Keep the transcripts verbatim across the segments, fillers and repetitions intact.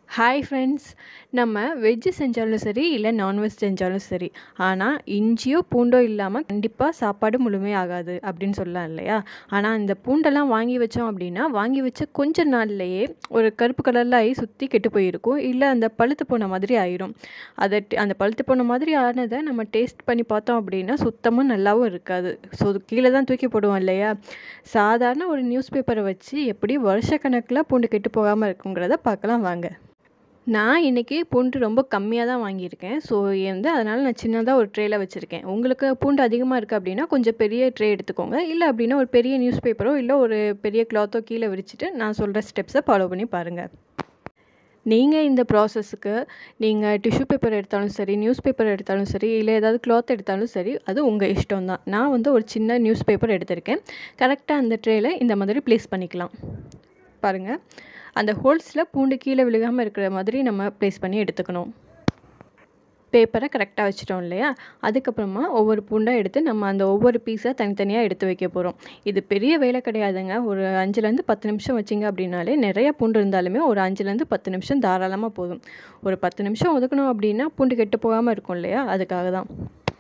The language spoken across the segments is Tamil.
Hi friends. நம்ம வெஜ்ஜு செஞ்சாலும் சரி, இல்லை நான்வெஜ் செஞ்சாலும் சரி, ஆனால் இஞ்சியோ பூண்டோ இல்லாமல் கண்டிப்பாக சாப்பாடு முழுமையாகாது அப்படின்னு சொல்லலாம் இல்லையா? ஆனால் இந்த பூண்டெல்லாம் வாங்கி வச்சோம் அப்படின்னா, வாங்கி வச்ச கொஞ்ச நாள்லையே ஒரு கருப்பு கலரில் ஆகி சுற்றி கெட்டு போயிருக்கும், இல்லை அந்த பழுத்து போன மாதிரி ஆயிரும். அதை அந்த பழுத்து போன மாதிரி ஆனதை நம்ம டேஸ்ட் பண்ணி பார்த்தோம் அப்படின்னா சுத்தமாக நல்லாவும் இருக்காது. ஸோ கீழே தான் தூக்கி போடுவோம் இல்லையா? சாதாரண ஒரு நியூஸ் பேப்பரை வச்சு எப்படி வருஷக்கணக்கில் பூண்டு கெட்டு போகாமல் இருக்குங்கிறத பார்க்கலாம் வாங்க. நான் இன்றைக்கி பூண்டு ரொம்ப கம்மியாக தான் வாங்கியிருக்கேன். ஸோ வந்து அதனால் நான் சின்னதாக ஒரு ட்ரேயில் வச்சுருக்கேன். உங்களுக்கு பூண்டு அதிகமாக இருக்குது அப்படின்னா கொஞ்சம் பெரிய ட்ரே எடுத்துக்கோங்க. இல்லை அப்படின்னா ஒரு பெரிய நியூஸ் பேப்பரோ இல்லை ஒரு பெரிய கிளாத்தோ கீழே விரிச்சிட்டு நான் சொல்கிற ஸ்டெப்ஸை ஃபாலோ பண்ணி பாருங்கள். நீங்கள் இந்த ப்ராசஸுக்கு நீங்கள் டிஷ்யூ பேப்பர் எடுத்தாலும் சரி, நியூஸ் பேப்பர் எடுத்தாலும் சரி, இல்லை ஏதாவது கிளாத் எடுத்தாலும் சரி, அது உங்கள் இஷ்டம் தான். நான் வந்து ஒரு சின்ன நியூஸ் பேப்பர் எடுத்திருக்கேன். கரெக்டாக அந்த ட்ரேயில் இந்த மாதிரி ப்ளேஸ் பண்ணிக்கலாம். பாருங்கள், அந்த ஹோல்ஸில் பூண்டு கீழே விழுகாமல் இருக்கிற மாதிரி நம்ம ப்ளேஸ் பண்ணி எடுத்துக்கணும். பேப்பரை கரெக்டாக வச்சிட்டோம் இல்லையா? அதுக்கப்புறமா ஒவ்வொரு பூண்டாக எடுத்து நம்ம அந்த ஒவ்வொரு பீஸாக தனித்தனியாக எடுத்து வைக்க போகிறோம். இது பெரிய வேலை கிடையாதுங்க. ஒரு அஞ்சுலேருந்து பத்து நிமிஷம் வச்சிங்க அப்படின்னாலே நிறைய பூண்டு இருந்தாலுமே ஒரு அஞ்சுலேருந்து பத்து நிமிஷம் தாராளமாக போதும். ஒரு பத்து நிமிஷம் ஒதுக்கணும் அப்படின்னா பூண்டு கெட்டு போகாமல் இருக்கும் இல்லையா? அதுக்காக தான்.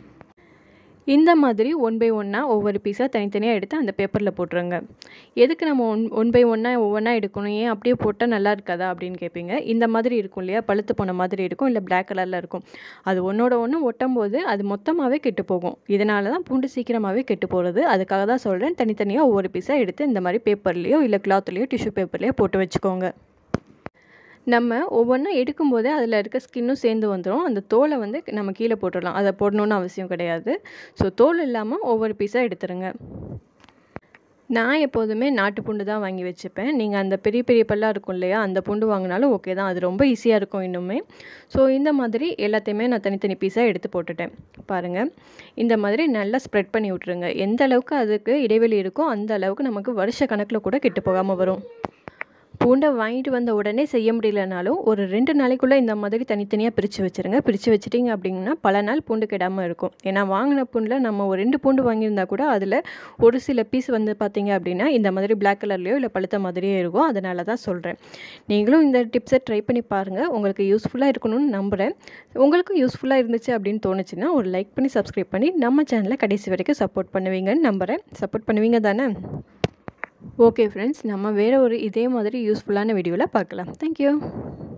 இந்த மாதிரி ஒன் பை ஒன்னாக ஒவ்வொரு பீஸாக தனித்தனியாக எடுத்து அந்த பேப்பரில் போட்டுருங்க. எதுக்கு நம்ம ஒன் ஒன் பை ஒன்னாக ஒவ்வொன்றா எடுக்கணும், ஏன் அப்படியே போட்டால் நல்லா இருக்காதா அப்படின்னு கேட்பீங்க. இந்த மாதிரி இருக்கும் இல்லையா? பழுத்து போன மாதிரி இருக்கும், இல்லை பிளாக் கலரில் இருக்கும். அது ஒன்றோட ஒன்று ஒட்டும் போது அது மொத்தமாகவே கெட்டு போகும். இதனால தான் பூண்டு சீக்கிரமாகவே கெட்டு போகிறது. அதுக்காக தான் சொல்கிறேன், தனித்தனியாக ஒவ்வொரு பீஸாக எடுத்து இந்த மாதிரி பேப்பர்லேயோ இல்லை கிளாத்லேயோ டிஷ்யூ பேப்பர்லேயோ போட்டு வச்சுக்கோங்க. நம்ம ஒவ்வொன்றா எடுக்கும்போதே அதில் இருக்க ஸ்கின்னும் சேர்ந்து வந்துடும். அந்த தோலை வந்து நம்ம கீழே போட்டுடலாம். அதை போடணுன்னு அவசியம் கிடையாது. ஸோ தோல் இல்லாமல் ஒவ்வொரு பீஸாக எடுத்துருங்க. நான் எப்போதுமே நாட்டு பூண்டு தான் வாங்கி வச்சுப்பேன். நீங்கள் அந்த பெரிய பெரிய பல்லாக இருக்கும் இல்லையா? அந்த பூண்டு வாங்கினாலும் ஓகே தான். அது ரொம்ப ஈஸியாக இருக்கும் இன்னுமே. ஸோ இந்த மாதிரி எல்லாத்தையுமே நான் தனித்தனி பீஸாக எடுத்து போட்டுட்டேன். பாருங்கள், இந்த மாதிரி நல்லா ஸ்ப்ரெட் பண்ணி விட்ருங்க. எந்த அளவுக்கு அதுக்கு இடைவெளி இருக்கோ அந்த அளவுக்கு நமக்கு வருஷ கணக்கில் கூட கெட்டு போகாமல் வரும். பூண்டை வாங்கிட்டு வந்த உடனே செய்ய முடியலனாலும் ஒரு ரெண்டு நாளைக்குள்ளே இந்த மாதிரி தனித்தனியாக பிரித்து வச்சுருங்க. பிரித்து வச்சுட்டிங்க அப்படின்னா பல நாள் பூண்டு கெடாமல் இருக்கும். ஏன்னா வாங்கின பூண்டில் நம்ம ஒரு ரெண்டு பூண்டு வாங்கியிருந்தா கூட அதில் ஒரு சில பீஸ் வந்து பார்த்திங்க அப்படின்னா இந்த மாதிரி பிளாக் கலர்லேயோ இல்லை பழுத்த மாதிரியே இருக்கும். அதனால தான் சொல்கிறேன். நீங்களும் இந்த டிப்ஸை ட்ரை பண்ணி பாருங்கள். உங்களுக்கு யூஸ்ஃபுல்லாக இருக்கணும்னு நம்புகிறேன். உங்களுக்கும் யூஸ்ஃபுல்லாக இருந்துச்சு அப்படின்னு தோணுச்சுன்னா ஒரு லைக் பண்ணி சப்ஸ்கிரைப் பண்ணி நம்ம சேனலை கடைசி வரைக்கும் சப்போர்ட் பண்ணுவீங்கன்னு நம்புகிறேன். சப்போர்ட் பண்ணுவீங்க தானே? ஓகே ஃப்ரெண்ட்ஸ், நம்ம வேறு ஒரு இதே மாதிரி யூஸ்ஃபுல்லான வீடியோவில் பார்க்கலாம். தேங்க்யூ.